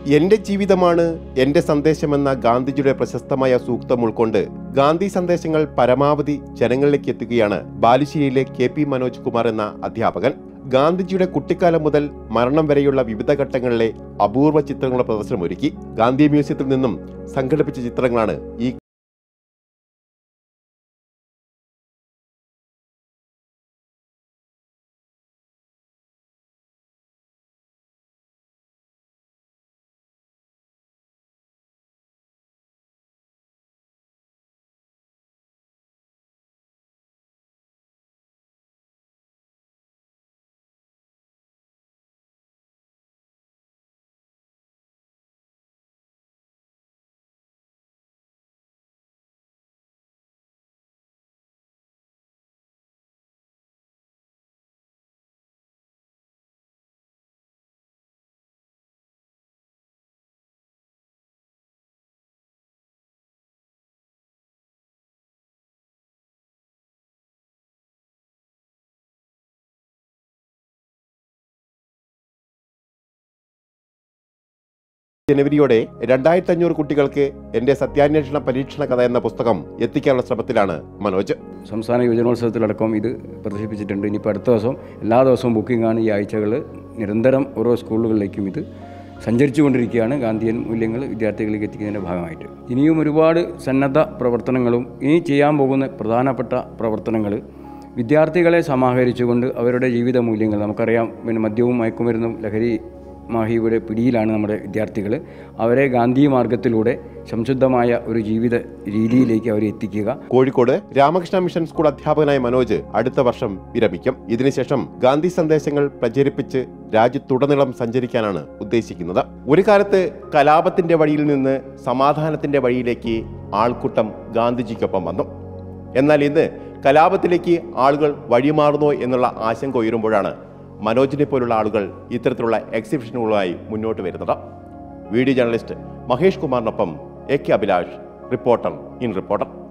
എന്റെ ജീവിതമാണ് എന്റെ സന്ദേശമെന്ന ഗാന്ധിജിയുടെ പ്രശസ്തമായ സൂക്തം ഉൾക്കൊണ്ട് ഗാന്ധി സന്ദേശങ്ങൾ പരമാവധി ജനങ്ങളിലേക്ക് എത്തുകയാണ് ബാലുശ്ശേരിയിലെ KP മനോജ് കുമാർ എന്ന അധ്യാപകൻ. ഗാന്ധിജിയുടെ കുട്ടിക്കാലം മുതൽ മരണം വരെയുള്ള വിവിധ ഘട്ടങ്ങളിലെ അപൂർവ ചിത്രങ്ങളുടെ പ്രദർശനമൊരുക്കി. ഗാന്ധി മ്യൂസിയത്തിൽ നിന്നും സംഘടിപ്പിച്ച ചിത്രങ്ങളാണ് ഈ ജനുവരിയോടെ 2500 കുട്ടികൾക്ക് എന്റെ സത്യാന്വേഷണ പരീക്ഷണ കഥ എന്ന പുസ്തകം എത്തിക്കാനുള്ള ശ്രമത്തിലാണ് മനോജ്. സംസ്ഥാന യുവജനോത്സവത്തിലടക്കം ഇത് പ്രദർശിപ്പിച്ചിട്ടുണ്ട്. ഇനിയിപ്പോൾ അടുത്ത ദിവസം എല്ലാ ദിവസവും ബുക്കിംഗാണ്. ഈ ആഴ്ചകൾ നിരന്തരം ഓരോ സ്കൂളുകളിലേക്കും ഇത് സഞ്ചരിച്ചു കൊണ്ടിരിക്കുകയാണ്. ഗാന്ധിയൻ മൂല്യങ്ങൾ വിദ്യാർത്ഥികളിലേക്ക് എത്തിക്കുന്നതിൻ്റെ ഭാഗമായിട്ട് ഇനിയും ഒരുപാട് സന്നദ്ധ പ്രവർത്തനങ്ങളും ഇനി ചെയ്യാൻ പോകുന്ന പ്രധാനപ്പെട്ട പ്രവർത്തനങ്ങൾ വിദ്യാർത്ഥികളെ സമാഹരിച്ചുകൊണ്ട് അവരുടെ ജീവിത മൂല്യങ്ങൾ, നമുക്കറിയാം മദ്യവും മയക്കുമരുന്നും ലഹരി മാഹിയുടെ പിടിയിലാണ് നമ്മുടെ വിദ്യാർത്ഥികൾ. അവരെ ഗാന്ധി മാർഗത്തിലൂടെ സംശുദ്ധമായ ഒരു ജീവിത രീതിയിലേക്ക് അവരെ എത്തിക്കുക. കോഴിക്കോട് രാമകൃഷ്ണ മിഷൻ സ്കൂൾ അധ്യാപകനായ മനോജ് അടുത്ത വർഷം വിരമിക്കും. ഇതിനുശേഷം ഗാന്ധി സന്ദേശങ്ങൾ പ്രചരിപ്പിച്ച് രാജ്യത്തുടനീളം സഞ്ചരിക്കാനാണ് ഉദ്ദേശിക്കുന്നത്. ഒരു കാലത്ത് കലാപത്തിന്റെ വഴിയിൽ നിന്ന് സമാധാനത്തിന്റെ വഴിയിലേക്ക് ആൾക്കൂട്ടം ഗാന്ധിജിക്കൊപ്പം വന്നു. എന്നാൽ ഇന്ന് കലാപത്തിലേക്ക് ആളുകൾ വഴിമാറുന്നോ എന്നുള്ള ആശങ്ക ഉയരുമ്പോഴാണ് മനോജിനെ പോലുള്ള ആളുകൾ ഇത്തരത്തിലുള്ള എക്സിബിഷനുകളുമായി മുന്നോട്ട് വരുന്നത്. വീഡിയോ ജേർണലിസ്റ്റ് മഹേഷ് കുമാറിനൊപ്പം AK Abhilash, reporter in reporter.